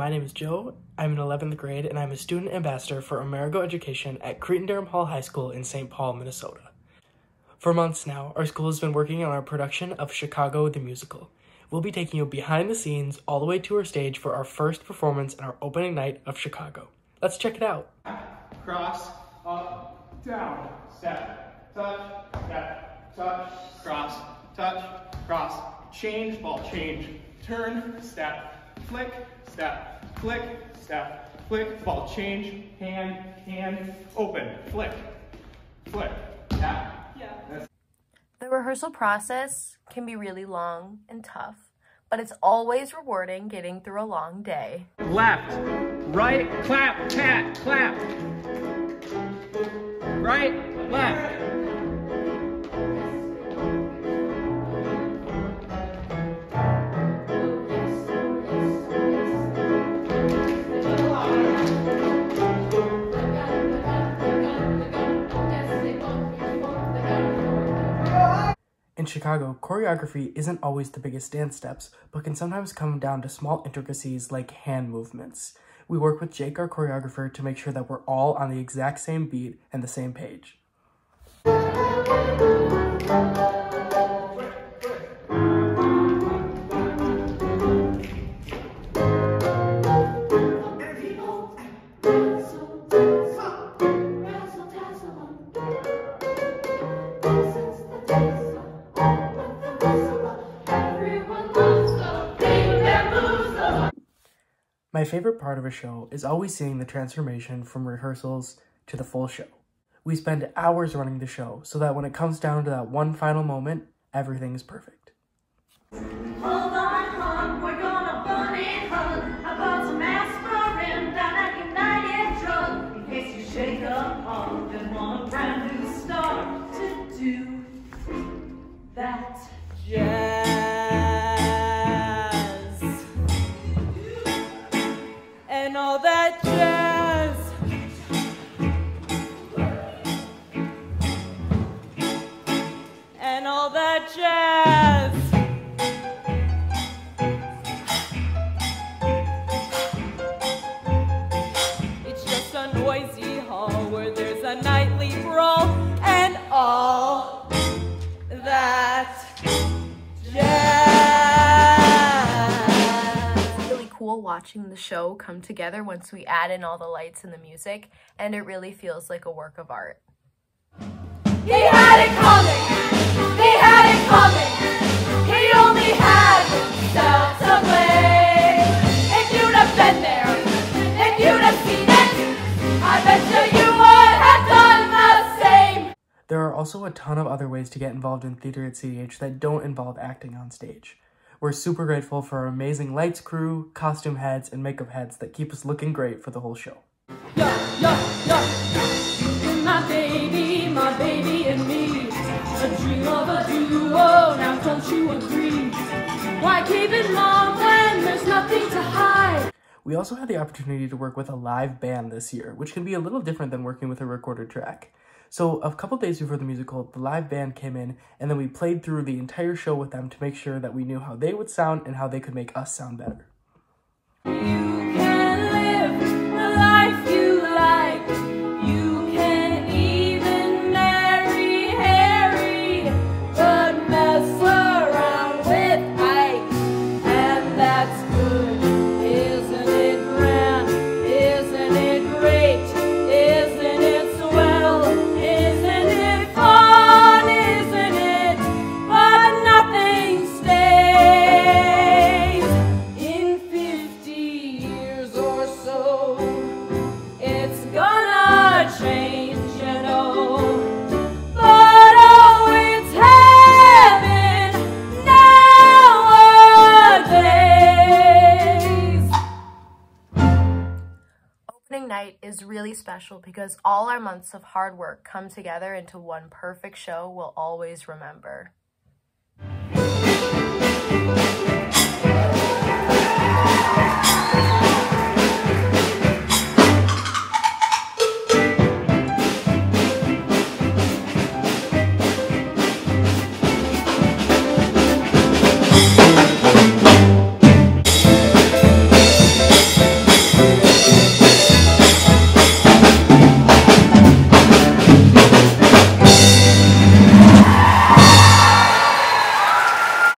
my name is Joe. I'm in 11th grade and I'm a student ambassador for Amerigo Education at Cretin-Derham Hall High School in St. Paul, Minnesota. For months now, our school has been working on our production of Chicago the Musical. We'll be taking you behind the scenes all the way to our stage for our first performance and our opening night of Chicago. Let's check it out. Cross, up, down, step, touch, cross, change, ball change, turn, step, flick, ball change, hand, open, flick, tap. Yeah. The rehearsal process can be really long and tough, but it's always rewarding getting through a long day. Left, right, clap, pat, clap. Right, left. In Chicago, choreography isn't always the biggest dance steps, but can sometimes come down to small intricacies like hand movements. We work with Jake, our choreographer, to make sure that we're all on the exact same beat and the same page. My favorite part of a show is always seeing the transformation from rehearsals to the full show. We spend hours running the show so that when it comes down to that one final moment, everything is perfect. Hold on, hon, we're gonna bunny hug. I bought some aspirin down at United Drug. In case you shake up hard and want a brand new start to do that jazz. And all that jazz. And all that jazz. It's just a noisy hall where there's a nightly brawl and all that jazz. Cool watching the show come together once we add in all the lights and the music, and it really feels like a work of art. He had it coming, they had it coming, he only had himself to blame. If you'd have been there, if you'd have seen it, I bet you would have done the same. There are also a ton of other ways to get involved in theater at CDH that don't involve acting on stage. We're super grateful for our amazing lights crew, costume heads, and makeup heads that keep us looking great for the whole show. You're my baby and me. A dream of a duo, now don't you agree? Why keep it long when there's nothing to hide? We also had the opportunity to work with a live band this year, which can be a little different than working with a recorded track. So a couple days before the musical, the live band came in, and then we played through the entire show with them to make sure that we knew how they would sound and how they could make us sound better. You can live the life you like. You can even marry Harry, but mess around with Ike, and that's good. Isn't it grand? Isn't it great? Isn't it swell? Isn't it fun? Isn't it? But nothing stays. In 50 years or so, it's gonna change, you know. But oh, it's heaven nowadays. Opening night is really special because all our months of hard work come together into one perfect show we'll always remember.